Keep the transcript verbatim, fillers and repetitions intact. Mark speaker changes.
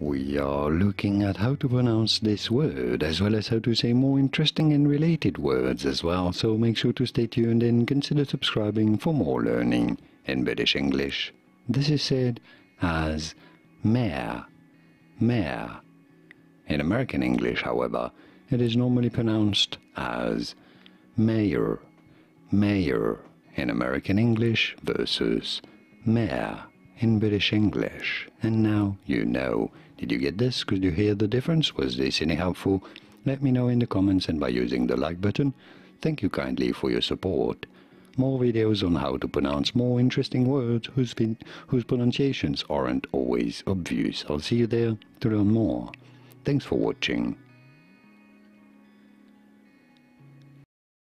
Speaker 1: We are looking at how to pronounce this word, as well as how to say more interesting and related words as well, so make sure to stay tuned and consider subscribing for more learning in British English. This is said as mare, mare. In American English, however, it is normally pronounced as mayor, mayor in American English versus mare in British English. And now you know. Did you get this? Could you hear the difference? Was this any helpful? Let me know in the comments and by using the like button. Thank you kindly for your support. More videos on how to pronounce more interesting words whose, whose pronunciations aren't always obvious. I'll see you there to learn more. Thanks for watching.